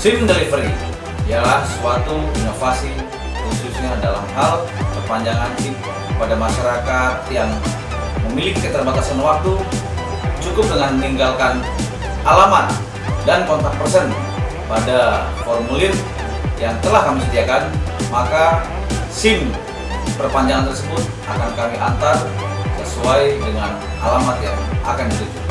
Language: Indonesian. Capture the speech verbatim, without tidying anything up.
SIM delivery ialah suatu inovasi khususnya dalam hal perpanjangan SIM pada masyarakat yang memiliki keterbatasan waktu. Cukup dengan meninggalkan alamat dan kontak person pada formulir yang telah kami sediakan, maka SIM perpanjangan tersebut akan kami antar sesuai dengan alamat yang akan dituju.